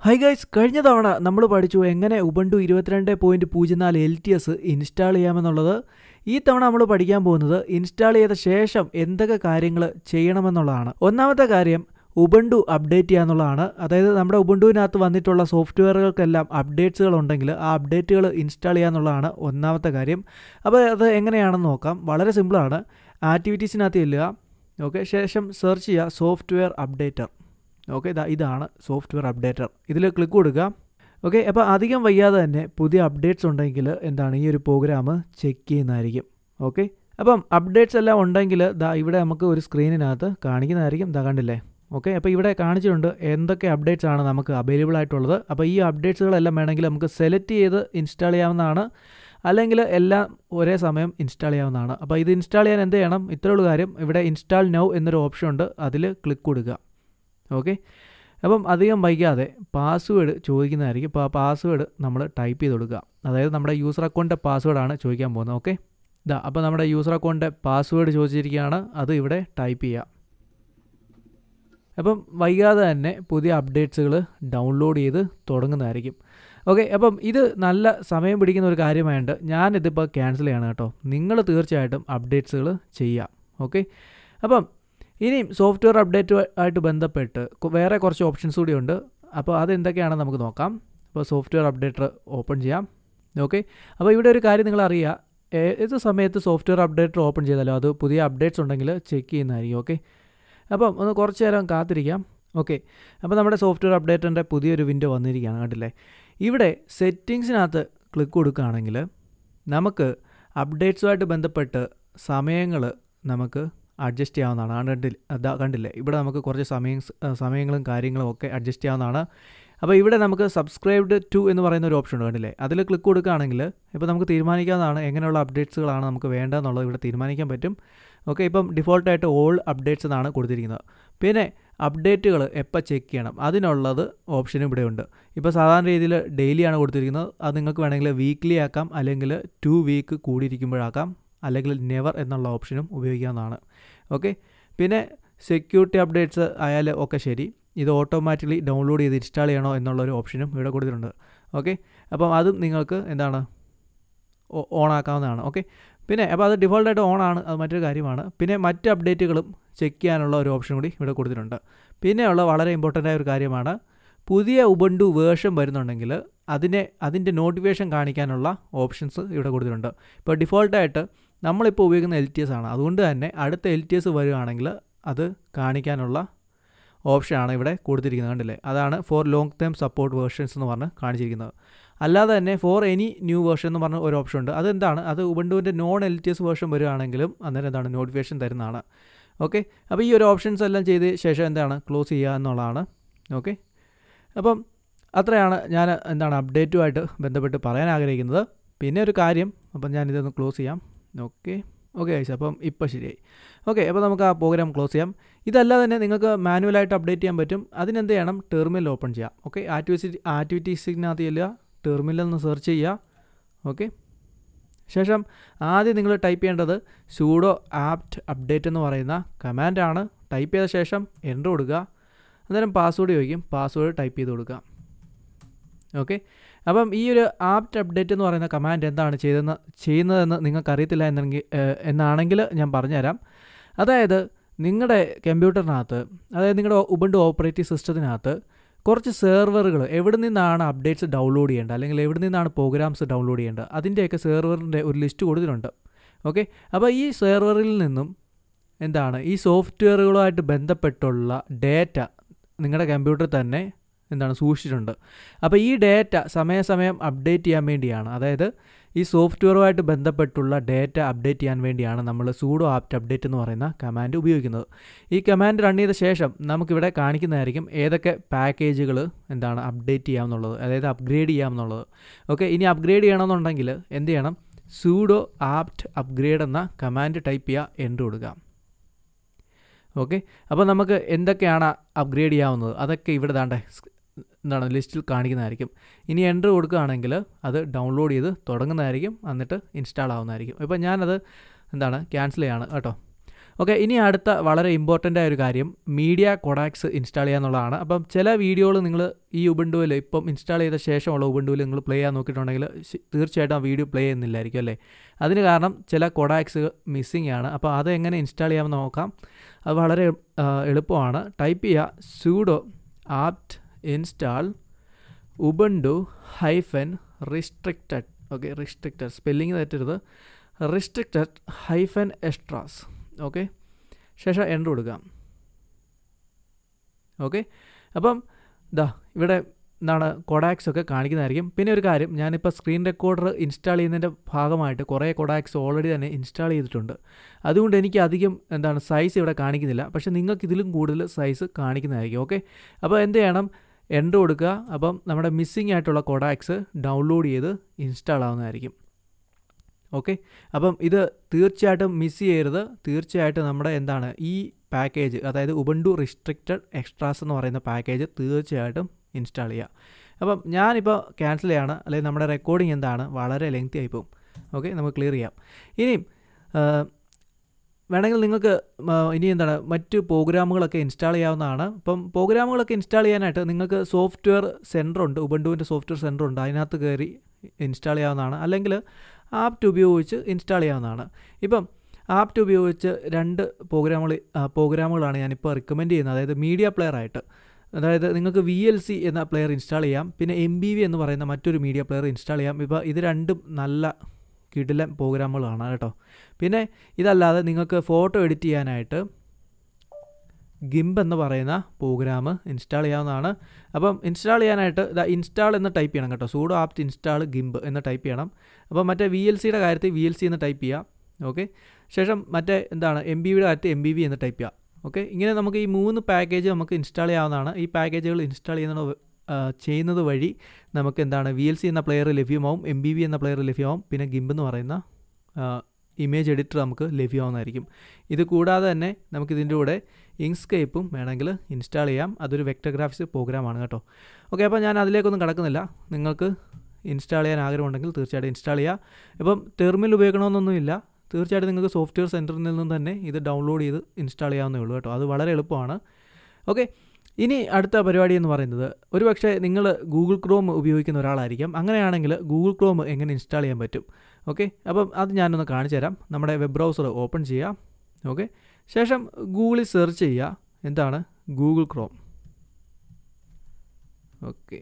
High guys, കഴിഞ്ഞ തവണ നമ്മൾ പഠിച്ചു എങ്ങനെ ഉബുണ്ടു 22.04 LTS ഇൻസ്റ്റാൾ ചെയ്യാമെന്നുള്ളത്. ഈ തവണ നമ്മൾ പഠിക്കാൻ പോകുന്നത് ഇൻസ്റ്റാൾ ചെയ്ത ശേഷം എന്തൊക്കെ കാര്യങ്ങൾ ചെയ്യണമെന്നുള്ളതാണ്. ഒന്നാമത്തെ കാര്യം ഉബുണ്ടു അപ്ഡേറ്റ് ചെയ്യുക എന്നുള്ളതാണ്. അതായത് നമ്മുടെ ഉബുണ്ടുവിനകത്ത് വന്നിട്ടുള്ള സോഫ്റ്റ്വെയറുകൾക്കെല്ലാം അപ്ഡേറ്റ്സുകൾ ഉണ്ടെങ്കിൽ ആ അപ്ഡേറ്റുകൾ ഇൻസ്റ്റാൾ ചെയ്യുക എന്നുള്ളതാണ് ഒന്നാമത്തെ കാര്യം. അപ്പോൾ അത് എങ്ങനെയാണെന്ന് നോക്കാം. വളരെ സിമ്പിളാണ്. ആക്ടിവിറ്റീസിനകത്ത് ചെല്ലുക. ഓക്കെ, ശേഷം സെർച്ച് ചെയ്യുക സോഫ്റ്റ്വെയർ അപ്ഡേറ്റർ. ഓക്കെ, ഇതാണ് സോഫ്റ്റ്വെയർ അപ്ഡേറ്റർ. ഇതിൽ ക്ലിക്ക് കൊടുക്കുക. ഓക്കെ, അപ്പോൾ അധികം വയ്യാതെ തന്നെ പുതിയ അപ്ഡേറ്റ്സ് ഉണ്ടെങ്കിൽ ഈ ഒരു പ്രോഗ്രാം ചെക്ക് ചെയ്യുന്നതായിരിക്കും. ഓക്കെ, അപ്പം അപ്ഡേറ്റ്സ് എല്ലാം ഉണ്ടെങ്കിൽ ഇവിടെ നമുക്ക് ഒരു സ്ക്രീനിനകത്ത് കാണിക്കുന്നതായിരിക്കും. കണ്ടില്ലേ? ഓക്കെ, അപ്പോൾ ഇവിടെ കാണിച്ചിട്ടുണ്ട് എന്തൊക്കെ അപ്ഡേറ്റ്സ് ആണ് നമുക്ക് അവൈലബിൾ ആയിട്ടുള്ളത്. അപ്പോൾ ഈ അപ്ഡേറ്റ്സുകളെല്ലാം വേണമെങ്കിൽ നമുക്ക് സെലക്ട് ചെയ്ത് ഇൻസ്റ്റാൾ ചെയ്യാവുന്നതാണ്, അല്ലെങ്കിൽ എല്ലാം ഒരേ സമയം ഇൻസ്റ്റാൾ ചെയ്യാവുന്നതാണ്. അപ്പോൾ ഇത് ഇൻസ്റ്റാൾ ചെയ്യാൻ എന്ത് ചെയ്യണം? ഇത്രയുള്ള കാര്യം, ഇവിടെ ഇൻസ്റ്റാൾ നൗ എന്നൊരു ഓപ്ഷൻ ഉണ്ട്, അതിൽ ക്ലിക്ക് കൊടുക്കുക. ഓക്കെ, അപ്പം അധികം വൈകാതെ പാസ്വേഡ് ചോദിക്കുന്നതായിരിക്കും. അപ്പോൾ ആ പാസ്വേഡ് നമ്മൾ ടൈപ്പ് ചെയ്ത് കൊടുക്കുക. അതായത് നമ്മുടെ യൂസർ അക്കൗണ്ടിൻ്റെ പാസ്വേഡാണ് ചോദിക്കാൻ പോകുന്നത്. ഓക്കെ, അപ്പോൾ നമ്മുടെ യൂസർ അക്കൗണ്ടിൻ്റെ പാസ്വേഡ് ചോദിച്ചിരിക്കുകയാണ്, അത് ഇവിടെ ടൈപ്പ് ചെയ്യുക. അപ്പം വൈകാതെ തന്നെ പുതിയ അപ്ഡേറ്റ്സുകൾ ഡൗൺലോഡ് ചെയ്ത് തുടങ്ങുന്നതായിരിക്കും. ഓക്കെ, അപ്പം ഇത് നല്ല സമയം പിടിക്കുന്ന ഒരു കാര്യമായതുകൊണ്ട് ഞാനിതിപ്പോൾ ക്യാൻസൽ ചെയ്യണം കേട്ടോ. നിങ്ങൾ തീർച്ചയായിട്ടും അപ്ഡേറ്റ്സുകൾ ചെയ്യുക. ഓക്കെ, അപ്പം ഇനിയും സോഫ്റ്റ്വെയർ അപ്ഡേറ്റ് ആയിട്ട് ബന്ധപ്പെട്ട് വേറെ കുറച്ച് ഓപ്ഷൻസ് കൂടി ഉണ്ട്. അപ്പോൾ അതെന്തൊക്കെയാണെന്ന് നമുക്ക് നോക്കാം. അപ്പോൾ സോഫ്റ്റ്വെയർ അപ്ഡേറ്റർ ഓപ്പൺ ചെയ്യാം. ഓക്കെ, അപ്പോൾ ഇവിടെ ഒരു കാര്യം നിങ്ങൾ അറിയുക, ഏത് സമയത്ത് സോഫ്റ്റ്വെയർ അപ്ഡേറ്റർ ഓപ്പൺ ചെയ്താലോ അത് പുതിയ അപ്ഡേറ്റ്സ് ഉണ്ടെങ്കിൽ ചെക്ക് ചെയ്യുന്നതായിരിക്കും. ഓക്കെ, അപ്പം ഒന്ന് കുറച്ച് നേരം കാത്തിരിക്കാം. ഓക്കെ, അപ്പോൾ നമ്മുടെ സോഫ്റ്റ്വെയർ അപ്ഡേറ്ററിൻ്റെ പുതിയൊരു വിൻഡോ വന്നിരിക്കുകയാണ്. കണ്ടില്ലേ? ഇവിടെ സെറ്റിങ്സിനകത്ത് ക്ലിക്ക് കൊടുക്കുകയാണെങ്കിൽ നമുക്ക് അപ്ഡേറ്റ്സുമായിട്ട് ബന്ധപ്പെട്ട് സമയങ്ങൾ നമുക്ക് അഡ്ജസ്റ്റ് ചെയ്യാവുന്നതാണ്. കണ്ടില്ലേ? ഇവിടെ നമുക്ക് കുറച്ച് സമയങ്ങളും കാര്യങ്ങളും ഒക്കെ അഡ്ജസ്റ്റ് ചെയ്യാവുന്നതാണ്. അപ്പോൾ ഇവിടെ നമുക്ക് സബ്സ്ക്രൈബ്ഡ് ടു എന്ന് പറയുന്ന ഒരു ഓപ്ഷൻ ഉണ്ട്. കണ്ടില്ലേ? അതിൽ ക്ലിക്ക് കൊടുക്കുകയാണെങ്കിൽ ഇപ്പോൾ നമുക്ക് തീരുമാനിക്കാവുന്നതാണ് എങ്ങനെയുള്ള അപ്ഡേറ്റ്സുകളാണ് നമുക്ക് വേണ്ടതെന്നുള്ളത് ഇവിടെ തീരുമാനിക്കാൻ പറ്റും. ഓക്കെ, ഇപ്പം ഡിഫോൾട്ടായിട്ട് ഓൾ അപ്ഡേറ്റ്സ് എന്നാണ് കൊടുത്തിരിക്കുന്നത്. പിന്നെ അപ്ഡേറ്റുകൾ എപ്പോൾ ചെക്ക് ചെയ്യണം അതിനുള്ളത് ഓപ്ഷനും ഇവിടെ ഉണ്ട്. ഇപ്പോൾ സാധാരണ രീതിയിൽ ഡെയിലിയാണ് കൊടുത്തിരിക്കുന്നത്. അത് നിങ്ങൾക്ക് വേണമെങ്കിൽ വീക്ക്ലി ആക്കാം, അല്ലെങ്കിൽ 2 വീക്ക് കൂടിയിരിക്കുമ്പോഴാക്കാം, അല്ലെങ്കിൽ നെവർ എന്നുള്ള ഓപ്ഷനും ഉപയോഗിക്കാവുന്നതാണ്. ഓക്കെ, പിന്നെ സെക്യൂരിറ്റി അപ്ഡേറ്റ്സ് ആയാലും ഒക്കെ ശരി, ഇത് ഓട്ടോമാറ്റിക്കലി ഡൗൺലോഡ് ചെയ്ത് ഇൻസ്റ്റാൾ ചെയ്യണോ എന്നുള്ളൊരു ഓപ്ഷനും ഇവിടെ കൊടുത്തിട്ടുണ്ട്. ഓക്കെ, അപ്പം അതും നിങ്ങൾക്ക് ഓൺ ആക്കാവുന്നതാണ്. ഓക്കെ, പിന്നെ അപ്പോൾ അത് ഡിഫോൾട്ടായിട്ട് ഓൺ ആണ്, അത് മറ്റൊരു കാര്യമാണ്. പിന്നെ മറ്റ് അപ്ഡേറ്റുകളും ചെക്ക് ചെയ്യാനുള്ള ഒരു ഓപ്ഷൻ കൂടി ഇവിടെ കൊടുത്തിട്ടുണ്ട്. പിന്നെയുള്ള വളരെ ഇമ്പോർട്ടൻ്റ് ആയ ഒരു കാര്യമാണ്, പുതിയ ഉബുണ്ടു വേർഷൻ വരുന്നുണ്ടെങ്കിൽ അതിൻ്റെ നോട്ടിഫിക്കേഷൻ കാണിക്കാനുള്ള ഓപ്ഷൻസ് ഇവിടെ കൊടുത്തിട്ടുണ്ട്. ഇപ്പോൾ ഡിഫോൾട്ടായിട്ട് നമ്മളിപ്പോൾ ഉപയോഗിക്കുന്ന LTS ആണ്, അതുകൊണ്ട് തന്നെ അടുത്ത LTS വരികയാണെങ്കിൽ അത് കാണിക്കാനുള്ള ഓപ്ഷനാണ് ഇവിടെ കൊടുത്തിരിക്കുന്നത്. കണ്ടില്ലേ? അതാണ് for long term support versions എന്ന് പറഞ്ഞ് കാണിച്ചിരിക്കുന്നത്. അല്ലാതെ തന്നെ ഫോർ എനി ന്യൂ വേർഷൻ എന്ന് പറഞ്ഞ ഒരു ഓപ്ഷൻ ഉണ്ട്. അതെന്താണ്? അത് ഉബുണ്ടുവിൻ്റെ നോൺ LTS വേർഷൻ വരികയാണെങ്കിലും അന്നേരം നോട്ടിഫിക്കേഷൻ തരുന്നതാണ്. ഓക്കെ, അപ്പോൾ ഈ ഒരു ഓപ്ഷൻസ് എല്ലാം ചെയ്ത ശേഷം ക്ലോസ് ചെയ്യുക എന്നുള്ളതാണ്. ഓക്കെ, അപ്പം അത്രയാണ് ഞാൻ അപ്ഡേറ്റുമായിട്ട് ബന്ധപ്പെട്ട് പറയാൻ ആഗ്രഹിക്കുന്നത്. പിന്നെ ഒരു കാര്യം, അപ്പം ഞാനിതൊന്ന് ക്ലോസ് ചെയ്യാം. ഓക്കെ ഗൈസ്, അപ്പം ഇപ്പോൾ ശരിയായി. ഓക്കെ, അപ്പോൾ നമുക്ക് ആ പ്രോഗ്രാം ക്ലോസ് ചെയ്യാം. ഇതല്ലാതെ തന്നെ നിങ്ങൾക്ക് മാനുവലായിട്ട് അപ്ഡേറ്റ് ചെയ്യാൻ പറ്റും. അതിനെന്ത് ചെയ്യണം? ടെർമിനൽ ഓപ്പൺ ചെയ്യാം. ഓക്കെ, ആക്ടിവിറ്റീസിനകത്ത് ചെല്ലുക, ടെർമിനൽ ഒന്ന് സെർച്ച് ചെയ്യുക. ഓക്കെ, ശേഷം ആദ്യം നിങ്ങൾ ടൈപ്പ് ചെയ്യേണ്ടത് sudo apt update എന്ന് പറയുന്ന കമാൻഡാണ്. ടൈപ്പ് ചെയ്ത ശേഷം എൻ്റർ കൊടുക്കുക. അന്നേരം പാസ്വേഡ് ചോദിക്കും, പാസ്വേഡ് ടൈപ്പ് ചെയ്ത് കൊടുക്കുക. ഓക്കെ, അപ്പം ഈ ഒരു ആപ്റ്റ് അപ്ഡേറ്റ് എന്ന് പറയുന്ന കമാൻഡ് എന്താണ് ചെയ്യുന്നതെന്ന് നിങ്ങൾക്കറിയത്തില്ല എന്നാണെങ്കിൽ ഞാൻ പറഞ്ഞുതരാം. അതായത് നിങ്ങളുടെ കമ്പ്യൂട്ടറിനകത്ത്, അതായത് നിങ്ങളുടെ ഉബുണ്ടു ഓപ്പറേറ്റിംഗ് സിസ്റ്റത്തിനകത്ത് കുറച്ച് സെർവറുകൾ എവിടെ നിന്നാണ് അപ്ഡേറ്റ്സ് ഡൗൺലോഡ് ചെയ്യേണ്ടത്, അല്ലെങ്കിൽ എവിടെ നിന്നാണ് പ്രോഗ്രാംസ് ഡൗൺലോഡ് ചെയ്യേണ്ടത്, അതിൻ്റെയൊക്കെ സെർവറിൻ്റെ ഒരു ലിസ്റ്റ് കൊടുത്തിട്ടുണ്ട്. ഓക്കെ, അപ്പോൾ ഈ സെർവറിൽ നിന്നും ഈ സോഫ്റ്റ്വെയറുകളുമായിട്ട് ബന്ധപ്പെട്ടുള്ള ഡേറ്റ നിങ്ങളുടെ കമ്പ്യൂട്ടറിൽ തന്നെ സൂക്ഷിച്ചിട്ടുണ്ട്. അപ്പോൾ ഈ ഡേറ്റ സമയാസമയം അപ്ഡേറ്റ് ചെയ്യാൻ വേണ്ടിയാണ്, അതായത് ഈ സോഫ്റ്റ്വെയറുമായിട്ട് ബന്ധപ്പെട്ടുള്ള ഡേറ്റ അപ്ഡേറ്റ് ചെയ്യാൻ വേണ്ടിയാണ് നമ്മൾ sudo apt update എന്ന് പറയുന്ന കമാൻഡ് ഉപയോഗിക്കുന്നത്. ഈ കമാൻഡ് റൺ ചെയ്ത ശേഷം നമുക്കിവിടെ കാണിക്കുന്നതായിരിക്കും ഏതൊക്കെ പാക്കേജുകൾ അപ്ഡേറ്റ് ചെയ്യാമെന്നുള്ളത്, അതായത് അപ്ഗ്രേഡ് ചെയ്യാമെന്നുള്ളത്. ഓക്കെ, ഇനി അപ്ഗ്രേഡ് ചെയ്യണമെന്നുണ്ടെങ്കിൽ എന്ത് ചെയ്യണം? sudo apt upgrade എന്ന കമാൻഡ് ടൈപ്പ് ചെയ്യുക, എൻ്റർ കൊടുക്കുക. ഓക്കെ, അപ്പോൾ നമുക്ക് എന്തൊക്കെയാണ് അപ്ഗ്രേഡ് ചെയ്യാവുന്നത് അതൊക്കെ ഇവിടെ ലിസ്റ്റിൽ കാണിക്കുന്നതായിരിക്കും. ഇനി എൻ്റർ കൊടുക്കുകയാണെങ്കിൽ അത് ഡൗൺലോഡ് ചെയ്ത് തുടങ്ങുന്നതായിരിക്കും, എന്നിട്ട് ഇൻസ്റ്റാൾ ആവുന്നതായിരിക്കും. ഇപ്പോൾ ഞാനത് ക്യാൻസൽ ചെയ്യാണ് കേട്ടോ. ഓക്കെ, ഇനി അടുത്ത വളരെ ഇമ്പോർട്ടൻ്റ് ആയ ഒരു കാര്യം മീഡിയ കൊഡാക്സ് ഇൻസ്റ്റാൾ ചെയ്യുക എന്നുള്ളതാണ്. അപ്പം ചില വീഡിയോകൾ നിങ്ങൾ ഈ ഉബുണ്ടുവിൽ ഇപ്പം ഇൻസ്റ്റാൾ ചെയ്ത ശേഷമുള്ള ഉബുണ്ടുവിൽ നിങ്ങൾ പ്ലേ ചെയ്യാൻ നോക്കിയിട്ടുണ്ടെങ്കിൽ തീർച്ചയായിട്ടും ആ വീഡിയോ പ്ലേ ചെയ്യുന്നില്ലായിരിക്കും അല്ലേ. അതിന് കാരണം ചില കൊഡാക്സ് മിസ്സിംഗ് ആണ്. അപ്പോൾ അതെങ്ങനെ ഇൻസ്റ്റാൾ ചെയ്യാമെന്ന് നോക്കാം. അത് വളരെ എളുപ്പമാണ്. ടൈപ്പ് ചെയ്യുക sudo apt install ubuntu -restricted. Okay, restricted spelling തെറ്റരുത്, restricted -extras. ഓക്കെ, ശേഷം എൻ്റർ കൊടുക്കാം. ഓക്കെ, അപ്പം ഇവിടെ എന്താണ് കൊഡാക്സ് ഒക്കെ കാണിക്കുന്നതായിരിക്കും. പിന്നെ ഒരു കാര്യം, ഞാനിപ്പോൾ സ്ക്രീൻ റെക്കോർഡർ ഇൻസ്റ്റാൾ ചെയ്യുന്നതിൻ്റെ ഭാഗമായിട്ട് കുറേ കൊഡാക്സ് ഓൾറെഡി തന്നെ ഇൻസ്റ്റാൾ ചെയ്തിട്ടുണ്ട്. അതുകൊണ്ട് എനിക്ക് അധികം സൈസ് ഇവിടെ കാണിക്കുന്നില്ല. പക്ഷേ നിങ്ങൾക്ക് ഇതിലും കൂടുതൽ സൈസ് കാണിക്കുന്നതായിരിക്കും. ഓക്കെ, അപ്പോൾ എന്ത് ചെയ്യണം, എൻ്റർ കൊടുക്കുക. അപ്പം നമ്മുടെ മിസ്സിംഗ് ആയിട്ടുള്ള കൊഡാക്സ് ഡൗൺലോഡ് ചെയ്ത് ഇൻസ്റ്റാൾ ആവുന്നതായിരിക്കും. ഓക്കെ, അപ്പം ഇത് തീർച്ചയായിട്ടും മിസ് ചെയ്യരുത്. തീർച്ചയായിട്ടും നമ്മുടെ ഈ പാക്കേജ്, അതായത് ഉബുണ്ടു റിസ്ട്രിക്റ്റഡ് എക്സ്ട്രാസ് എന്ന് പറയുന്ന പാക്കേജ് തീർച്ചയായിട്ടും ഇൻസ്റ്റാൾ ചെയ്യുക. അപ്പം ഞാനിപ്പോൾ ക്യാൻസൽ ചെയ്യാണ്, അല്ലെങ്കിൽ നമ്മുടെ റെക്കോർഡിംഗ് വളരെ ലെങ്തി ആയിപ്പോവും. ഓക്കെ, നമുക്ക് ക്ലിയർ ചെയ്യാം. ഇനിയും വേണമെങ്കിൽ നിങ്ങൾക്ക് ഇനി മറ്റ് പ്രോഗ്രാമുകളൊക്കെ ഇൻസ്റ്റാൾ ചെയ്യാവുന്നതാണ്. ഇപ്പം പ്രോഗ്രാമുകളൊക്കെ ഇൻസ്റ്റാൾ ചെയ്യാനായിട്ട് നിങ്ങൾക്ക് സോഫ്റ്റ്വെയർ സെൻറ്റർ ഉണ്ട്, ഉബുണ്ടുവിൻ്റെ സോഫ്റ്റ്വെയർ സെൻറ്റർ ഉണ്ട്. അതിനകത്ത് കയറി ഇൻസ്റ്റാൾ ചെയ്യാവുന്നതാണ്. അല്ലെങ്കിൽ ആപ്റ്റ് ഉപയോഗിച്ച് ഇൻസ്റ്റാൾ ചെയ്യാവുന്നതാണ്. ഇപ്പം ആപ്റ്റ് ഉപയോഗിച്ച് 2 പ്രോഗ്രാമുകളാണ് ഞാനിപ്പോൾ റിക്കമെൻഡ് ചെയ്യുന്നത്. അതായത് മീഡിയ പ്ലെയർ ആയിട്ട്, അതായത് നിങ്ങൾക്ക് VLC എന്ന പ്ലെയർ ഇൻസ്റ്റാൾ ചെയ്യാം. പിന്നെ MBV എന്ന് പറയുന്ന മറ്റൊരു മീഡിയ പ്ലെയർ ഇൻസ്റ്റാൾ ചെയ്യാം. ഇപ്പോൾ ഇത് രണ്ടും നല്ല കിടിലൻ പ്രോഗ്രാമുകളാണ് കേട്ടോ. പിന്നെ ഇതല്ലാതെ നിങ്ങൾക്ക് ഫോട്ടോ എഡിറ്റ് ചെയ്യാനായിട്ട് ഗിംബ് എന്ന് പറയുന്ന പ്രോഗ്രാം ഇൻസ്റ്റാൾ ചെയ്യാവുന്നതാണ്. അപ്പം ഇൻസ്റ്റാൾ ചെയ്യാനായിട്ട് ഇൻസ്റ്റാൾ എന്ന് ടൈപ്പ് ചെയ്യണം കേട്ടോ. sudo apt install gimb എന്ന് ടൈപ്പ് ചെയ്യണം. അപ്പോൾ മറ്റേ VLCയുടെ കാര്യത്തിൽ VLC എന്ന് ടൈപ്പ് ചെയ്യുക. ഓക്കെ, ശേഷം മറ്റേ MBVയുടെ കാര്യത്തിൽ MBV എന്ന് ടൈപ്പ് ചെയ്യുക. ഓക്കെ, ഇങ്ങനെ നമുക്ക് ഈ 3 പാക്കേജ് നമുക്ക് ഇൻസ്റ്റാൾ ചെയ്യാവുന്നതാണ്. ഈ പാക്കേജുകൾ ഇൻസ്റ്റാൾ ചെയ്യുന്നത് വഴി നമുക്ക് VLC എന്ന പ്ലെയർ ലഭ്യമാവും, MBV എന്ന പ്ലെയർ ലഭ്യമാവും, പിന്നെ ഗിംബ് എന്ന് പറയുന്ന ഇമേജ് എഡിറ്റർ നമുക്ക് ലഭ്യമാവുന്നതായിരിക്കും. ഇത് കൂടാതെ തന്നെ നമുക്കിതിൻ്റെ കൂടെ ഇങ്ക്സ്കേപ്പും വേണമെങ്കിൽ ഇൻസ്റ്റാൾ ചെയ്യാം. അതൊരു വെക്ടർ ഗ്രാഫിക്സ് പ്രോഗ്രാമാണ് കേട്ടോ. ഓക്കെ, അപ്പോൾ ഞാൻ അതിലേക്കൊന്നും കടക്കുന്നില്ല. നിങ്ങൾക്ക് ഇൻസ്റ്റാൾ ചെയ്യാൻ ആഗ്രഹമുണ്ടെങ്കിൽ തീർച്ചയായിട്ടും ഇൻസ്റ്റാൾ ചെയ്യുക. ഇപ്പം ടെർമിനൽ ഉപയോഗിക്കണമെന്നൊന്നുമില്ല. തീർച്ചയായിട്ടും നിങ്ങൾക്ക് സോഫ്റ്റ്വെയർ സെൻറ്ററിൽ നിന്നും തന്നെ ഇത് ഡൗൺലോഡ് ചെയ്ത് ഇൻസ്റ്റാൾ ചെയ്യാവുന്നേ ഉള്ളൂ കേട്ടോ. അത് വളരെ എളുപ്പമാണ്. ഓക്കെ, ഇനി അടുത്ത പരിപാടി എന്ന് പറയുന്നത്, ഒരുപക്ഷെ നിങ്ങൾ ഗൂഗിൾ ക്രോം ഉപയോഗിക്കുന്ന ഒരാളായിരിക്കാം. അങ്ങനെയാണെങ്കിൽ ഗൂഗിൾ ക്രോം എങ്ങനെ ഇൻസ്റ്റാൾ ചെയ്യാൻ പറ്റും? ഓക്കെ, അപ്പം അത് ഞാനൊന്ന് കാണിച്ചു തരാം. നമ്മുടെ വെബ് ബ്രൗസർ ഓപ്പൺ ചെയ്യാം. ഓക്കെ, ശേഷം ഗൂഗിളിൽ സെർച്ച് ചെയ്യുക ഗൂഗിൾ ക്രോം. ഓക്കെ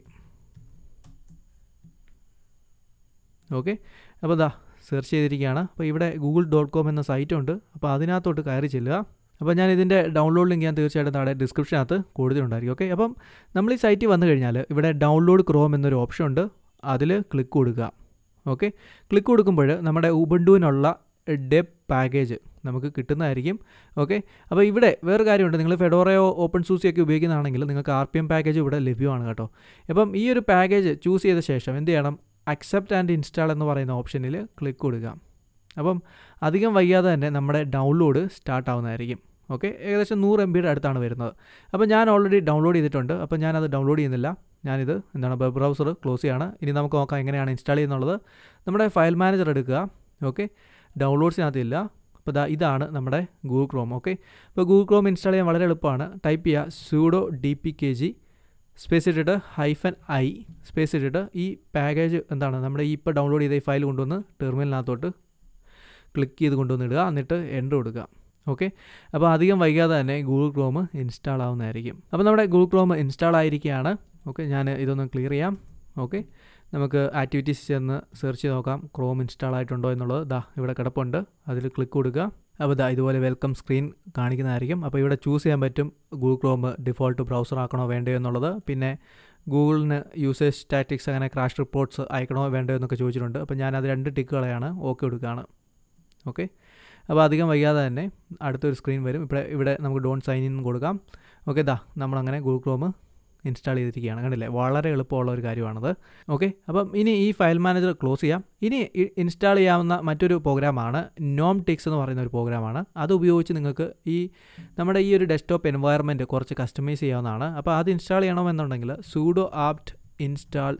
ഓക്കെ അപ്പോൾ സെർച്ച് ചെയ്തിരിക്കുകയാണ്. അപ്പോൾ ഇവിടെ google.com എന്ന സൈറ്റ് ഉണ്ട്. അപ്പോൾ അതിനകത്തോട്ട് കയറി ചെല്ലുക. അപ്പോൾ ഞാൻ ഇതിൻ്റെ ഡൗൺലോഡ് ലിങ്ക് ഞാൻ തീർച്ചയായിട്ടും താഴെ ഡിസ്ക്രിപ്ഷനകത്ത് കൊടുത്തിട്ടുണ്ടായിരിക്കും. ഓക്കെ, അപ്പം നമ്മൾ ഈ സൈറ്റിൽ വന്നു കഴിഞ്ഞാൽ ഇവിടെ ഡൗൺലോഡ് ക്രോം എന്നൊരു ഓപ്ഷൻ ഉണ്ട്. അതിൽ ക്ലിക്ക് കൊടുക്കുക. ഓക്കെ, ക്ലിക്ക് കൊടുക്കുമ്പോൾ നമ്മുടെ ഉബുണ്ടുവിനുള്ള ഡെബ് പാക്കേജ് നമുക്ക് കിട്ടുന്നതായിരിക്കും. ഓക്കെ, അപ്പോൾ ഇവിടെ വേറെ കാര്യമുണ്ട്. നിങ്ങൾ ഫെഡോറയോ ഓപ്പൺ സൂസിയൊക്കെ ഉപയോഗിക്കുന്നതാണെങ്കിൽ നിങ്ങൾക്ക് RPM പാക്കേജ് ഇവിടെ ലഭ്യമാണ് കേട്ടോ. അപ്പം ഈ ഒരു പാക്കേജ് ചൂസ് ചെയ്ത ശേഷം എന്ത് ചെയ്യണം, അക്സെപ്റ്റ് ആൻഡ് ഇൻസ്റ്റാൾ എന്ന് പറയുന്ന ഓപ്ഷനിൽ ക്ലിക്ക് കൊടുക്കുക. അപ്പം അധികം വൈകാതെ തന്നെ നമ്മുടെ ഡൗൺലോഡ് സ്റ്റാർട്ട് ആവുന്നതായിരിക്കും. ഓക്കെ, ഏകദേശം 100 MB അടുത്താണ് വരുന്നത്. അപ്പോൾ ഞാൻ ഓൾറെഡി ഡൗൺലോഡ് ചെയ്തിട്ടുണ്ട്. അപ്പോൾ ഞാനത് ഡൗൺലോഡ് ചെയ്യുന്നില്ല. ഞാനിത് വെബ് ബ്രൗസർ ക്ലോസ് ചെയ്യാണ്. ഇനി നമുക്ക് നോക്കാം എങ്ങനെയാണ് ഇൻസ്റ്റാൾ ചെയ്യുന്നുള്ളത്. നമ്മുടെ ഫയൽ മാനേജർ എടുക്കുക. ഓക്കെ, ഡൗൺലോഡ്സിനകത്തില്ല. അപ്പോൾ ഇതാണ് നമ്മുടെ ഗൂഗിൾ ക്രോം. ഓക്കെ, അപ്പോൾ ഗൂഗിൾ ക്രോം ഇൻസ്റ്റാൾ ചെയ്യാൻ വളരെ എളുപ്പമാണ്. ടൈപ്പ് ചെയ്യുക sudo dpkg സ്പേസ് ഇട്ടിട്ട് -i സ്പേസ് ഇട്ടിട്ട് ഈ പാക്കേജ് നമ്മുടെ ഈ ഇപ്പോൾ ഡൗൺലോഡ് ചെയ്ത ഈ ഫയൽ കൊണ്ടുവന്ന് ടെർമിനലിനകത്തോട്ട് ക്ലിക്ക് ചെയ്ത് കൊണ്ടുവന്ന് ഇടുക. എന്നിട്ട് എൻ്റർ കൊടുക്കുക. ഓക്കെ, അപ്പോൾ അധികം വൈകാതെ തന്നെ ഗൂഗിൾ ക്രോം ഇൻസ്റ്റാൾ ആവുന്നതായിരിക്കും. അപ്പോൾ നമ്മുടെ ഗൂഗിൾ ക്രോം ഇൻസ്റ്റാൾ ആയിരിക്കുകയാണ്. ഓക്കെ, ഞാൻ ഇതൊന്ന് ക്ലിയർ ചെയ്യാം. ഓക്കെ, നമുക്ക് ആക്ടിവിറ്റീസ് ചെന്ന് സെർച്ച് ചെയ്ത് നോക്കാം ക്രോം ഇൻസ്റ്റാൾ ആയിട്ടുണ്ടോ എന്നുള്ളത്. ഇവിടെ കിടപ്പുണ്ട്. അതിൽ ക്ലിക്ക് കൊടുക്കുക. അപ്പോൾ ഇതുപോലെ വെൽക്കം സ്ക്രീൻ കാണിക്കുന്നതായിരിക്കും. അപ്പോൾ ഇവിടെ ചൂസ് ചെയ്യാൻ പറ്റും ഗൂഗിൾ ക്രോം ഡിഫോൾട്ട് ബ്രൗസർ ആക്കണോ വേണ്ടയോ എന്നുള്ളത്. പിന്നെ ഗൂഗിളിന് യൂസേജ് സ്റ്റാറ്റിക്സ് അങ്ങനെ ക്രാഷ് റിപ്പോർട്ട്സ് അയക്കണോ വേണ്ടയോ എന്നൊക്കെ ചോദിച്ചിട്ടുണ്ട്. അപ്പോൾ ഞാനത് 2 ടിക്കുകളെയാണ് ഓക്കെ കൊടുക്കുകയാണ്. ഓക്കെ, അപ്പോൾ അധികം വൈകാതെ തന്നെ അടുത്തൊരു സ്ക്രീൻ വരും. ഇവിടെ നമുക്ക് ഡോണ്ട് സൈൻ ഇൻ കൊടുക്കാം. ഓക്കെ, നമ്മളങ്ങനെ ഗൂഗിൾ ക്രോം ഇൻസ്റ്റാൾ ചെയ്തിരിക്കുകയാണ്. കണ്ടില്ലേ, വളരെ എളുപ്പമുള്ള ഒരു കാര്യമാണത്. ഓക്കെ, അപ്പം ഇനി ഈ ഫയൽ മാനേജർ ക്ലോസ് ചെയ്യാം. ഇനി ഇൻസ്റ്റാൾ ചെയ്യാവുന്ന മറ്റൊരു പ്രോഗ്രാമാണ് GNOME-TX എന്ന് പറയുന്ന ഒരു പ്രോഗ്രാമാണ്. അത് ഉപയോഗിച്ച് നിങ്ങൾക്ക് നമ്മുടെ ഈ ഒരു ഡെസ്ക്ടോപ്പ് എൻവയറൻമെൻറ്റ് കുറച്ച് കസ്റ്റമൈസ് ചെയ്യാവുന്നതാണ്. അപ്പോൾ അത് ഇൻസ്റ്റാൾ ചെയ്യണമെന്നുണ്ടെങ്കിൽ sudo apt install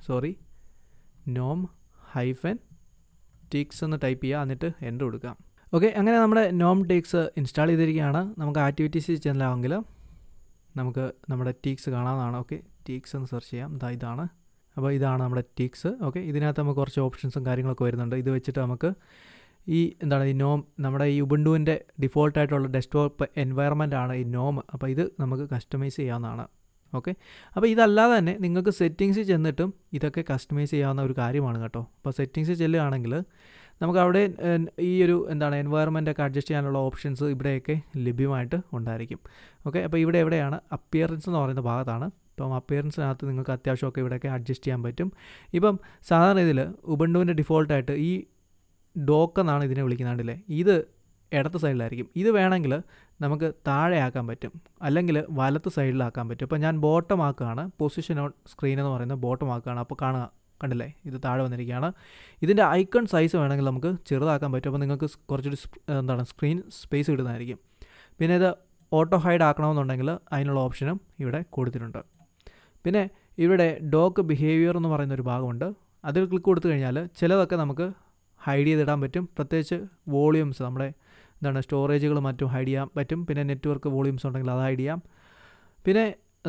GNOME-TX എന്ന് ടൈപ്പ് ചെയ്യുക. എന്നിട്ട് എൻ്റർ കൊടുക്കാം. ഓക്കെ, അങ്ങനെ നമ്മുടെ നോം ടീക്സ് ഇൻസ്റ്റാൾ ചെയ്തിരിക്കുകയാണ്. നമുക്ക് ആക്ടിവിറ്റീസ് ചെല്ലാമെങ്കിൽ നമുക്ക് നമ്മുടെ ടീക്സ് കാണാവുന്നതാണ്. ഓക്കെ, ടീക്സ് എന്ന് സെർച്ച് ചെയ്യാം. ഇതാണ്. അപ്പോൾ ഇതാണ് നമ്മുടെ ടീക്സ്. ഓക്കെ, ഇതിനകത്ത് നമുക്ക് കുറച്ച് ഓപ്ഷൻസും കാര്യങ്ങളൊക്കെ വരുന്നുണ്ട്. ഇത് വെച്ചിട്ട് നമുക്ക് ഈ നോം നമ്മുടെ ഈ ഉബുണ്ടുവിൻ്റെ ഡിഫോൾട്ടായിട്ടുള്ള ഡെസ്ക്ടോപ്പ് എൻവയറമെൻ്റ് ആണ് ഈ നോം. അപ്പോൾ ഇത് നമുക്ക് കസ്റ്റമൈസ് ചെയ്യാവുന്നതാണ്. ഓക്കെ, അപ്പോൾ ഇതല്ലാതെ തന്നെ നിങ്ങൾക്ക് സെറ്റിങ്സിൽ ചെന്നിട്ടും ഇതൊക്കെ കസ്റ്റമൈസ് ചെയ്യാവുന്ന ഒരു കാര്യമാണ് കേട്ടോ. അപ്പോൾ സെറ്റിങ്സിൽ ചെല്ലുകയാണെങ്കിൽ നമുക്ക് അവിടെ ഈ ഒരു എൻവയറമെൻ്റൊക്കെ അഡ്ജസ്റ്റ് ചെയ്യാനുള്ള ഓപ്ഷൻസ് ഇവിടെയൊക്കെ ലഭ്യമായിട്ട് ഉണ്ടായിരിക്കും. ഓക്കെ, അപ്പോൾ ഇവിടെ എവിടെയാണ് അപ്പിയറൻസ് എന്ന് പറയുന്ന ഭാഗത്താണ്. ഇപ്പം അപ്പിയറൻസിനകത്ത് നിങ്ങൾക്ക് അത്യാവശ്യമൊക്കെ ഇവിടെയൊക്കെ അഡ്ജസ്റ്റ് ചെയ്യാൻ പറ്റും. ഇപ്പം സാധാരണ ഇതിൽ ഉബുണ്ടുവിൻ്റെ ഡിഫോൾട്ടായിട്ട് ഈ ഡോക്ക് എന്നാണ് ഇതിനെ വിളിക്കുന്നുണ്ടല്ലേ, ഇത് ഇടത്ത് സൈഡിലായിരിക്കും. ഇത് വേണമെങ്കിൽ നമുക്ക് താഴെ ആക്കാൻ പറ്റും, അല്ലെങ്കിൽ വലത്ത് സൈഡിലാക്കാൻ പറ്റും. ഇപ്പോൾ ഞാൻ ബോട്ടം ആക്കുകയാണ്, പൊസിഷൻ ഓൺ സ്ക്രീൻ എന്ന് പറയുന്നത് ബോട്ടം ആക്കുകയാണ്. അപ്പോൾ കാണുക, കണ്ടില്ലേ, ഇത് താഴെ വന്നിരിക്കുകയാണ്. ഇതിൻ്റെ ഐക്കൺ സൈസ് വേണമെങ്കിൽ നമുക്ക് ചെറുതാക്കാൻ പറ്റും. അപ്പോൾ നിങ്ങൾക്ക് കുറച്ചൊരു സ്ക്രീൻ സ്പേസ് കിട്ടുന്നതായിരിക്കും. പിന്നെ ഇത് ഓട്ടോ ഹൈഡ് ആക്കണമെന്നുണ്ടെങ്കിൽ അതിനുള്ള ഓപ്ഷനും ഇവിടെ കൊടുത്തിട്ടുണ്ട്. പിന്നെ ഇവിടെ ഡോക്ക് ബിഹേവിയർ എന്ന് പറയുന്നൊരു ഭാഗമുണ്ട്. അതിൽ ക്ലിക്ക് കൊടുത്തു കഴിഞ്ഞാൽ ചിലതൊക്കെ നമുക്ക് ഹൈഡ് ചെയ്തിടാൻ പറ്റും. പ്രത്യേകിച്ച് വോളിയൂംസ്, നമ്മുടെ സ്റ്റോറേജുകൾ മറ്റും ഹൈഡ് ചെയ്യാൻ പറ്റും. പിന്നെ നെറ്റ്വർക്ക് വോളിയൂംസ് ഉണ്ടെങ്കിൽ അത് ഹൈഡ് ചെയ്യാം. പിന്നെ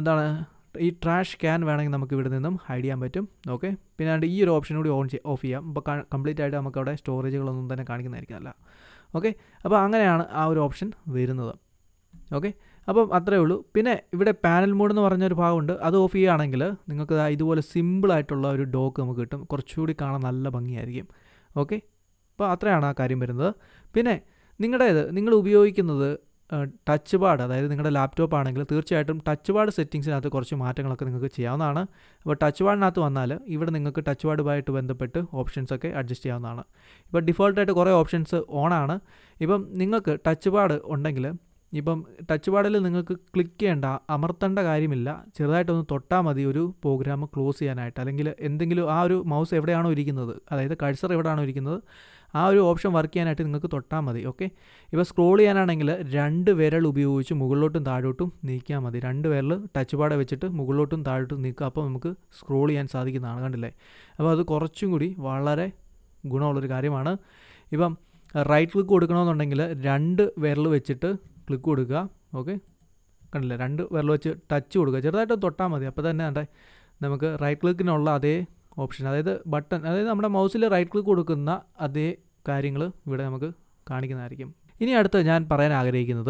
ഈ ട്രാഷ് ക്യാൻ വേണമെങ്കിൽ നമുക്ക് ഇവിടെ നിന്നും ഹൈഡ് ചെയ്യാൻ പറ്റും. ഓക്കെ, പിന്നെ ഈ ഒരു ഓപ്ഷൻ കൂടി ഓഫ് ചെയ്യാം. അപ്പോൾ കംപ്ലീറ്റ് ആയിട്ട് നമുക്ക് അവിടെ സ്റ്റോറേജുകളൊന്നും തന്നെ കാണിക്കുന്നതായിരിക്കുമല്ല. ഓക്കെ, അപ്പോൾ അങ്ങനെയാണ് ആ ഒരു ഓപ്ഷൻ വരുന്നത്. ഓക്കെ, അപ്പം അത്രയേ ഉള്ളൂ. പിന്നെ ഇവിടെ പാനൽ മോഡ് എന്ന് പറഞ്ഞൊരു ഭാഗമുണ്ട്. അത് ഓഫ് ചെയ്യുകയാണെങ്കിൽ നിങ്ങൾക്ക് ഇതുപോലെ സിമ്പിളായിട്ടുള്ള ഒരു ഡോക്ക് നമുക്ക് കിട്ടും. കുറച്ചുകൂടി കാണാൻ നല്ല ഭംഗിയായിരിക്കും. ഓക്കെ, അപ്പോൾ അത്രയാണ് ആ കാര്യം വരുന്നത്. പിന്നെ നിങ്ങൾ ഉപയോഗിക്കുന്നത് ടച്ച് പാഡ്, അതായത് നിങ്ങളുടെ ലാപ്ടോപ്പ് ആണെങ്കിൽ തീർച്ചയായിട്ടും ടച്ച് പാഡ് സെറ്റിങ്സിനകത്ത് കുറച്ച് മാറ്റങ്ങളൊക്കെ നിങ്ങൾക്ക് ചെയ്യാവുന്നതാണ്. അപ്പോൾ ടച്ച് പാഡിനകത്ത് വന്നാൽ ഇവിടെ നിങ്ങൾക്ക് ടച്ച് പാഡുമായിട്ട് ബന്ധപ്പെട്ട് ഓപ്ഷൻസൊക്കെ അഡ്ജസ്റ്റ് ചെയ്യാവുന്നതാണ്. ഇപ്പോൾ ഡിഫോൾട്ടായിട്ട് കുറേ ഓപ്ഷൻസ് ഓണാണ്. ഇപ്പം നിങ്ങൾക്ക് ടച്ച് പാഡ് ഉണ്ടെങ്കിൽ ഇപ്പം ടച്ച് പാഡിൽ നിങ്ങൾക്ക് ക്ലിക്ക് ചെയ്യേണ്ട, അമർത്തേണ്ട കാര്യമില്ല. ചെറുതായിട്ടൊന്ന് തൊട്ടാൽ മതി ഒരു പ്രോഗ്രാം ക്ലോസ് ചെയ്യാനായിട്ട്, അല്ലെങ്കിൽ എന്തെങ്കിലും ആ ഒരു മൗസ് എവിടെയാണോ ഇരിക്കുന്നത്, അതായത് കഴ്സർ എവിടെയാണോ ഇരിക്കുന്നത്, ആ ഒരു ഓപ്ഷൻ വർക്ക് ചെയ്യാനായിട്ട് നിങ്ങൾക്ക് തൊട്ടാൽ മതി. ഓക്കെ, ഇപ്പോൾ സ്ക്രോൾ ചെയ്യാനാണെങ്കിൽ 2 വിരൽ ഉപയോഗിച്ച് മുകളിലോട്ടും താഴോട്ടും നീക്കിയാൽ മതി. 2 വിരൽ ടച്ച് പാഡ് വെച്ചിട്ട് മുകളിലോട്ടും താഴോട്ടും നീക്കുക. അപ്പോൾ നമുക്ക് സ്ക്രോൾ ചെയ്യാൻ സാധിക്കുന്നതാണ്, കണ്ടില്ലേ. അപ്പോൾ അത് കുറച്ചും കൂടി വളരെ ഗുണമുള്ളൊരു കാര്യമാണ്. ഇപ്പം റൈറ്റ് ക്ലിക്ക് കൊടുക്കണമെന്നുണ്ടെങ്കിൽ 2 വിരൽ വെച്ചിട്ട് ക്ലിക്ക് കൊടുക്കുക. ഓക്കെ, കണ്ടില്ലേ, 2 വിരൽ വെച്ച് ടച്ച് കൊടുക്കുക, ചെറുതായിട്ട് തൊട്ടാൽ മതി. അപ്പോൾ തന്നെ നമുക്ക് റൈറ്റ് ക്ലിക്കിനുള്ള അതേ ഓപ്ഷൻ, അതായത് ബട്ടൺ, അതായത് നമ്മുടെ മൗസിൽ റൈറ്റ് ക്ലിക്ക് കൊടുക്കുന്ന അതേ കാര്യങ്ങൾ ഇവിടെ നമുക്ക് കാണിക്കുന്നതായിരിക്കും. ഇനി അടുത്ത് ഞാൻ പറയാൻ ആഗ്രഹിക്കുന്നത്,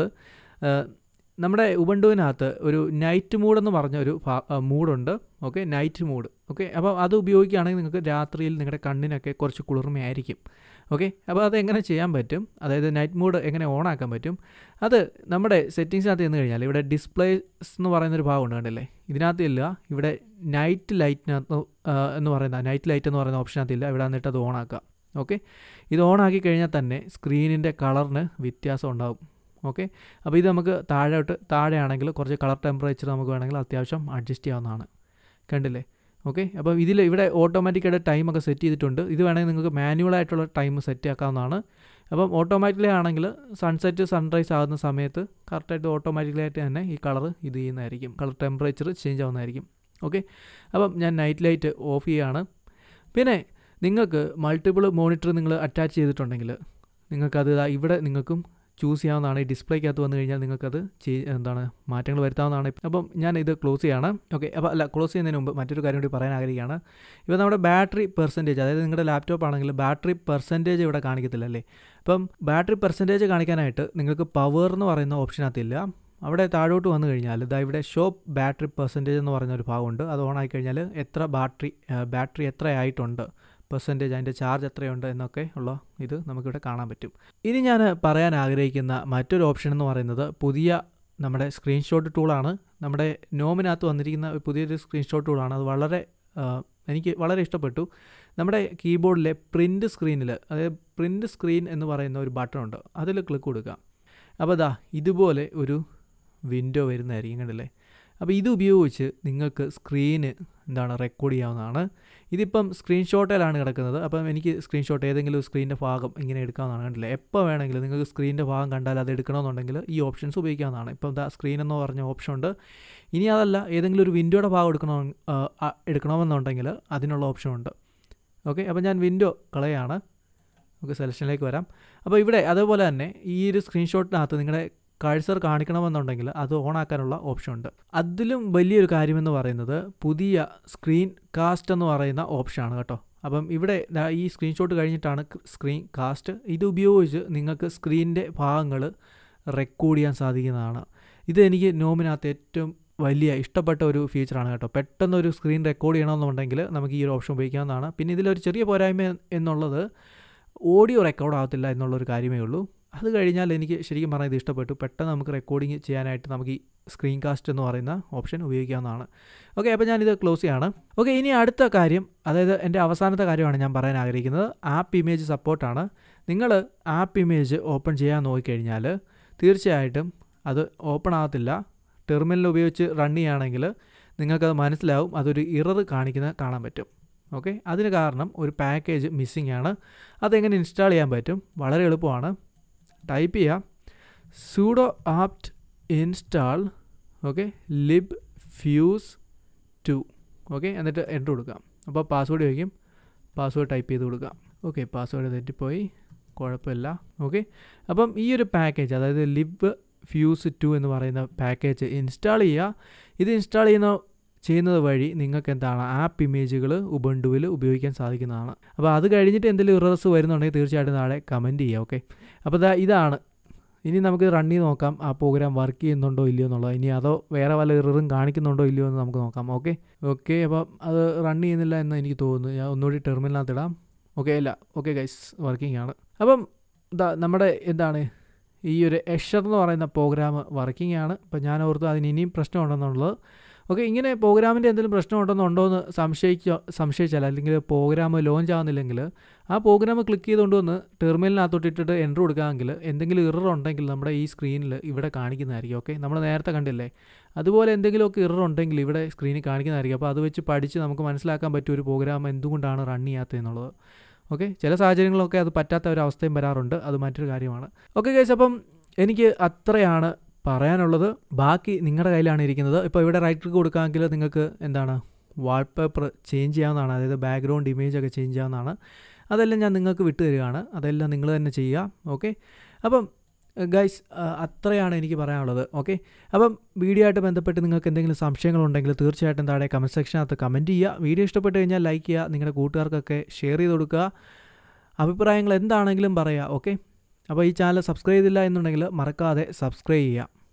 നമ്മുടെ ഉബുണ്ടുവിനകത്ത് ഒരു നൈറ്റ് മോഡ് എന്ന് പറഞ്ഞ ഒരു മൂഡുണ്ട്. Okay, night mode. ഓക്കെ, അപ്പോൾ അത് ഉപയോഗിക്കുകയാണെങ്കിൽ നിങ്ങൾക്ക് രാത്രിയിൽ നിങ്ങളുടെ കണ്ണിനൊക്കെ കുറച്ച് കുളിർമയായിരിക്കും. ഓക്കെ, അപ്പോൾ അതെങ്ങനെ ചെയ്യാൻ പറ്റും, അതായത് നൈറ്റ് മോഡ് എങ്ങനെ ഓൺ ആക്കാൻ പറ്റും, അത് നമ്മുടെ സെറ്റിങ്സിനകത്ത് ചെന്ന് കഴിഞ്ഞാൽ ഇവിടെ ഡിസ്പ്ലേസ് എന്ന് പറയുന്നൊരു ഭാഗമുണ്ട്, കണ്ടില്ലേ. ഇതിനകത്ത് ഇല്ല, ഇവിടെ നൈറ്റ് ലൈറ്റിനകത്ത് എന്ന് പറയുന്ന ഓപ്ഷനകത്തില്ല. ഇവിടെ വന്നിട്ട് അത് ഓൺ ആക്കുക. ഓക്കെ, ഇത് ഓൺ ആക്കി കഴിഞ്ഞാൽ തന്നെ സ്ക്രീനിൻ്റെ കളറിന് വ്യത്യാസം ഉണ്ടാകും. ഓക്കെ, അപ്പോൾ ഇത് നമുക്ക് താഴെയാണെങ്കിൽ കുറച്ച് കളർ ടെമ്പറേച്ചർ നമുക്ക് വേണമെങ്കിൽ അത്യാവശ്യം അഡ്ജസ്റ്റ് ചെയ്യാവുന്നതാണ്, കണ്ടില്ലേ. ഓക്കെ, അപ്പോൾ ഇവിടെ ഓട്ടോമാറ്റിക്കായിട്ട് ടൈമൊക്കെ സെറ്റ് ചെയ്തിട്ടുണ്ട്. ഇത് വേണമെങ്കിൽ നിങ്ങൾക്ക് മാനുവലായിട്ടുള്ള ടൈം സെറ്റ് ആക്കാവുന്നതാണ്. അപ്പം ഓട്ടോമാറ്റിക്കലി ആണെങ്കിൽ സൺസെറ്റ് സൺറൈസ് ആകുന്ന സമയത്ത് കറക്റ്റായിട്ട് ഓട്ടോമാറ്റിക്കലായിട്ട് തന്നെ ഈ കളർ ഇത് ചെയ്യുന്നതായിരിക്കും, കളർ ടെമ്പറേച്ചർ ചേഞ്ച് ആവുന്നതായിരിക്കും. ഓക്കെ, അപ്പം ഞാൻ നൈറ്റ് ലൈറ്റ് ഓഫ് ചെയ്യുകയാണ്. പിന്നെ നിങ്ങൾക്ക് മൾട്ടിപ്പിൾ മോണിറ്റർ നിങ്ങൾ അറ്റാച്ച് ചെയ്തിട്ടുണ്ടെങ്കിൽ നിങ്ങൾക്കത് ഇവിടെ നിങ്ങൾക്കും ചൂസ് ചെയ്യാവുന്നതാണ്. ഈ ഡിസ്പ്ലേക്കകത്ത് വന്നു കഴിഞ്ഞാൽ നിങ്ങൾക്കത് മാറ്റങ്ങൾ വരുത്താവുന്നതാണ്. അപ്പം ഞാൻ ഇത് ക്ലോസ് ചെയ്യാണ്. ഓക്കെ, അപ്പോൾ ക്ലോസ് ചെയ്യുന്നതിന് മുമ്പ് മറ്റൊരു കാര്യം കൂടി പറയാൻ ആഗ്രഹിക്കുകയാണ്. ഇപ്പോൾ നമ്മുടെ ബാറ്ററി പെർസെൻറ്റേജ്, അതായത് നിങ്ങളുടെ ലാപ്ടോപ്പ് ആണെങ്കിൽ ബാറ്ററി പെർസെൻറ്റേജ് ഇവിടെ കാണിക്കത്തില്ലല്ലേ. അപ്പം ബാറ്ററി പെർസെൻറ്റേജ് കാണിക്കാനായിട്ട് നിങ്ങൾക്ക് പവർ എന്ന് പറയുന്ന ഓപ്ഷനകത്തില്ല. അവിടെ താഴോട്ട് വന്നു കഴിഞ്ഞാൽ ഇവിടെ ഷോപ്പ് ബാറ്ററി പെർസെൻറ്റേജ് എന്ന് പറയുന്നൊരു ഭാഗമുണ്ട്. അത് ഓൺ ആയി കഴിഞ്ഞാൽ എത്ര ബാറ്ററി എത്രയായിട്ടുണ്ട്, പെർസെൻറ്റേജ്, അതിൻ്റെ ചാർജ് എത്രയുണ്ട് എന്നൊക്കെ ഉള്ള ഇത് നമുക്കിവിടെ കാണാൻ പറ്റും. ഇനി ഞാൻ പറയാൻ ആഗ്രഹിക്കുന്ന മറ്റൊരു ഓപ്ഷൻ എന്ന് പറയുന്നത് പുതിയ നമ്മുടെ സ്ക്രീൻഷോട്ട് ടൂളാണ്. നമ്മുടെ നോമിനകത്ത് വന്നിരിക്കുന്ന പുതിയൊരു സ്ക്രീൻഷോട്ട് ടൂളാണ്. അത് എനിക്ക് വളരെ ഇഷ്ടപ്പെട്ടു. നമ്മുടെ കീബോർഡിലെ പ്രിൻ്റ് സ്ക്രീനിൽ, അതായത് പ്രിൻ്റ് സ്ക്രീൻ എന്ന് പറയുന്ന ഒരു ബട്ടൺ ഉണ്ട്, അതിൽ ക്ലിക്ക് കൊടുക്കുക. അപ്പോൾ ഇതുപോലെ ഒരു വിൻഡോ വരുന്നതായിരിക്കും, കണ്ടില്ലേ. അപ്പോൾ ഇത് ഉപയോഗിച്ച് നിങ്ങൾക്ക് സ്ക്രീന് റെക്കോർഡ് ചെയ്യാവുന്നതാണ്. ഇതിപ്പം സ്ക്രീൻഷോട്ടിലാണ് കിടക്കുന്നത്. അപ്പം എനിക്ക് സ്ക്രീൻഷോട്ട് ഏതെങ്കിലും സ്ക്രീനിൻ്റെ ഭാഗം ഇങ്ങനെ എടുക്കാവുന്നതാണ്, കണ്ടില്ലേ. എപ്പോൾ വേണമെങ്കിലും നിങ്ങൾക്ക് സ്ക്രീനിൻ്റെ ഭാഗം കണ്ടാൽ അത് എടുക്കണമെന്നുണ്ടെങ്കിൽ ഈ ഓപ്ഷൻസ് ഉപയോഗിക്കാവുന്നതാണ്. ഇപ്പം സ്ക്രീൻ എന്ന് പറഞ്ഞ ഓപ്ഷൻ ഉണ്ട്. ഇനി അതല്ല, ഏതെങ്കിലും ഒരു വിൻഡോയുടെ ഭാഗം എടുക്കണമെന്നുണ്ടെങ്കിൽ അതിനുള്ള ഓപ്ഷൻ ഉണ്ട്. ഓക്കെ, അപ്പോൾ ഞാൻ വിൻഡോ കളയാണ്. നമുക്ക് സെലക്ഷനിലേക്ക് വരാം. അപ്പോൾ ഇവിടെ അതേപോലെ തന്നെ ഈ ഒരു സ്ക്രീൻഷോട്ടിനകത്ത് നിങ്ങളുടെ കഴ്സർ കാണിക്കണമെന്നുണ്ടെങ്കിൽ അത് ഓൺ ആക്കാനുള്ള ഓപ്ഷൻ ഉണ്ട്. അതിലും വലിയൊരു കാര്യമെന്ന് പറയുന്നത് പുതിയ സ്ക്രീൻ കാസ്റ്റ് എന്ന് പറയുന്ന ഓപ്ഷനാണ് കേട്ടോ. അപ്പം ഇവിടെ ഈ സ്ക്രീൻഷോട്ട് കഴിഞ്ഞിട്ടാണ് സ്ക്രീൻ കാസ്റ്റ്. ഇത് ഉപയോഗിച്ച് നിങ്ങൾക്ക് സ്ക്രീനിൻ്റെ ഭാഗങ്ങൾ റെക്കോർഡ് ചെയ്യാൻ സാധിക്കുന്നതാണ്. ഇത് എനിക്ക് നോമിനകത്ത് ഏറ്റവും വലിയ ഇഷ്ടപ്പെട്ട ഒരു ഫീച്ചറാണ് കേട്ടോ. പെട്ടെന്നൊരു സ്ക്രീൻ റെക്കോർഡ് ചെയ്യണമെന്നുണ്ടെങ്കിൽ നമുക്ക് ഈ ഒരു ഓപ്ഷൻ ഉപയോഗിക്കാവുന്നതാണ്. പിന്നെ ഇതിലൊരു ചെറിയ പോരായ്മ എന്നുള്ളത് ഓഡിയോ റെക്കോർഡ് ആകത്തില്ല എന്നുള്ളൊരു കാര്യമേ ഉള്ളൂ. അത് കഴിഞ്ഞാൽ എനിക്ക് ശരിക്കും പറഞ്ഞാൽ ഇത് ഇഷ്ടപ്പെട്ടു. പെട്ടെന്ന് നമുക്ക് റെക്കോർഡിങ് ചെയ്യാനായിട്ട് നമുക്ക് ഈ സ്ക്രീൻ കാസ്റ്റ് എന്ന് പറയുന്ന ഓപ്ഷൻ ഉപയോഗിക്കാവുന്നതാണ്. ഓക്കെ, അപ്പോൾ ഞാനിത് ക്ലോസ് ചെയ്യാണ്. ഓക്കെ, ഇനി അടുത്ത കാര്യം, അതായത് എൻ്റെ അവസാനത്തെ കാര്യമാണ് ഞാൻ പറയാൻ ആഗ്രഹിക്കുന്നത്. ആപ്പ് ഇമേജ് സപ്പോർട്ടാണ്. നിങ്ങൾ ആപ്പ് ഇമേജ് ഓപ്പൺ ചെയ്യാൻ നോക്കിക്കഴിഞ്ഞാൽ തീർച്ചയായിട്ടും അത് ഓപ്പൺ ആകത്തില്ല. ടെർമിനൽ ഉപയോഗിച്ച് റൺ ചെയ്യുകയാണെങ്കിൽ നിങ്ങൾക്കത് മനസ്സിലാവും, അതൊരു ഇറർ കാണിക്കുന്നത് കാണാൻ പറ്റും. ഓക്കെ, അതിന് കാരണം ഒരു പാക്കേജ് മിസ്സിംഗ് ആണ്. അതെങ്ങനെ ഇൻസ്റ്റാൾ ചെയ്യാൻ പറ്റും? വളരെ എളുപ്പമാണ്. ടൈപ്പ് ചെയ്യുക sudo apt install libfuse2. Okay, എന്നിട്ട് എൻ്റർ കൊടുക്കാം. അപ്പോൾ പാസ്വേഡ് ചോദിക്കും, പാസ്വേഡ് ടൈപ്പ് ചെയ്ത് കൊടുക്കാം. ഓക്കെ, പാസ്വേഡ് തെറ്റിപ്പോയി, കുഴപ്പമില്ല. ഓക്കെ, അപ്പം ഈ ഒരു പാക്കേജ്, അതായത് libfuse2 എന്ന് പറയുന്ന പാക്കേജ് ഇൻസ്റ്റാൾ ചെയ്യുക. ഇത് ഇൻസ്റ്റാൾ ചെയ്യുന്നത് വഴി നിങ്ങൾക്ക് എന്താണ് ആപ്പ് ഇമേജുകൾ ഉബുണ്ടുവിൽ ഉപയോഗിക്കാൻ സാധിക്കുന്നതാണ്. അപ്പോൾ അത് കഴിഞ്ഞിട്ട് എന്തെങ്കിലും ഇറേഴ്സ് വരുന്നുണ്ടെങ്കിൽ തീർച്ചയായിട്ടും താഴെ കമൻറ്റ് ചെയ്യുക. ഓക്കെ, അപ്പോൾ ഇതാണ്. ഇനി നമുക്ക് റൺ ചെയ്ത് നോക്കാം ആ പ്രോഗ്രാം വർക്ക് ചെയ്യുന്നുണ്ടോ ഇല്ലയോ എന്നുള്ളത്. ഇനി അതോ വേറെ വല്ല ഇററും കാണിക്കുന്നുണ്ടോ ഇല്ലയോ എന്ന് നമുക്ക് നോക്കാം. ഓക്കെ, അപ്പം അത് റൺ ചെയ്യുന്നില്ല എന്ന് എനിക്ക് തോന്നുന്നു. ഞാൻ ഒന്നുകൂടി ടെർമിനലിനകത്ത് ഇടാം. ഓക്കെ, ഇല്ല. ഓക്കെ ഗൈസ്, വർക്കിംഗ് ആണ്. അപ്പം നമ്മുടെ എന്താണ് ഈ ഒരു എഷർ എന്ന് പറയുന്ന പ്രോഗ്രാം വർക്കിംഗ് ആണ്. അപ്പം ഞാൻ ഓർത്തു അതിന് ഇനിയും പ്രശ്നമുണ്ടെന്നുള്ളത്. ഓക്കെ, ഇങ്ങനെ പ്രോഗ്രാമിൻ്റെ എന്തെങ്കിലും പ്രശ്നമുണ്ടോ എന്ന് സംശയിച്ചാൽ, അല്ലെങ്കിൽ പ്രോഗ്രാം ലോഞ്ച് ആകുന്നില്ലെങ്കിൽ ആ പ്രോഗ്രാം ക്ലിക്ക് ചെയ്തുകൊണ്ടുവന്ന് ടെർമിനലിനകത്തോട്ട് ഇട്ടിട്ട് എൻ്റർ കൊടുക്കാമെങ്കിൽ എന്തെങ്കിലും ഇറർ ഉണ്ടെങ്കിൽ നമ്മുടെ ഈ സ്ക്രീനിൽ ഇവിടെ കാണിക്കുന്നതായിരിക്കും. ഓക്കെ, നമ്മൾ നേരത്തെ കണ്ടില്ലേ, അതുപോലെ എന്തെങ്കിലുമൊക്കെ ഇറർ ഉണ്ടെങ്കിൽ ഇവിടെ സ്ക്രീനിൽ കാണിക്കുന്നതായിരിക്കും. അപ്പോൾ അത് വെച്ച് പഠിച്ച് നമുക്ക് മനസ്സിലാക്കാൻ പറ്റും ഒരു പ്രോഗ്രാം എന്തുകൊണ്ടാണ് റൺ ചെയ്യാത്തതെന്നുള്ളത്. ഓക്കെ, ചില സാഹചര്യങ്ങളൊക്കെ അത് പറ്റാത്ത ഒരു അവസ്ഥയും വരാറുണ്ട്, അത് മറ്റൊരു കാര്യമാണ്. ഓക്കെ ഗൈസ്, അപ്പം എനിക്ക് അത്രയാണ് പറയാനുള്ളത്. ബാക്കി നിങ്ങളുടെ കയ്യിലാണ് ഇരിക്കുന്നത്. ഇപ്പോൾ ഇവിടെ റൈറ്റ് ക്ലിക്ക് കൊടുക്കാമെങ്കിൽ നിങ്ങൾക്ക് എന്താണ് വാൾപേപ്പർ ചേഞ്ച് ചെയ്യാവുന്നതാണ്, അതായത് ബാക്ക്ഗ്രൗണ്ട് ഇമേജ് ഒക്കെ ചേഞ്ച് ചെയ്യാവുന്നതാണ്. അതെല്ലാം ഞാൻ നിങ്ങൾക്ക് വിട്ടു തരികയാണ്, അതെല്ലാം നിങ്ങൾ തന്നെ ചെയ്യുക. ഓക്കെ, അപ്പം ഗൈസ് അത്രയാണ് എനിക്ക് പറയാനുള്ളത്. ഓക്കെ, അപ്പം വീഡിയോ ആയിട്ട് ബന്ധപ്പെട്ട് നിങ്ങൾക്ക് എന്തെങ്കിലും സംശയങ്ങളുണ്ടെങ്കിൽ തീർച്ചയായിട്ടും താഴെ കമൻറ്റ് സെക്ഷനകത്ത് കമൻറ്റ് ചെയ്യുക. വീഡിയോ ഇഷ്ടപ്പെട്ട് കഴിഞ്ഞാൽ ലൈക്ക് ചെയ്യുക, നിങ്ങളുടെ കൂട്ടുകാർക്കൊക്കെ ഷെയർ ചെയ്ത് കൊടുക്കുക. അഭിപ്രായങ്ങൾ എന്താണെങ്കിലും പറയുക. ഓക്കെ, അപ്പോൾ ഈ ചാനൽ സബ്സ്ക്രൈബ് ചെയ്തില്ല എന്നുണ്ടെങ്കിൽ മറക്കാതെ സബ്സ്ക്രൈബ് ചെയ്യുക.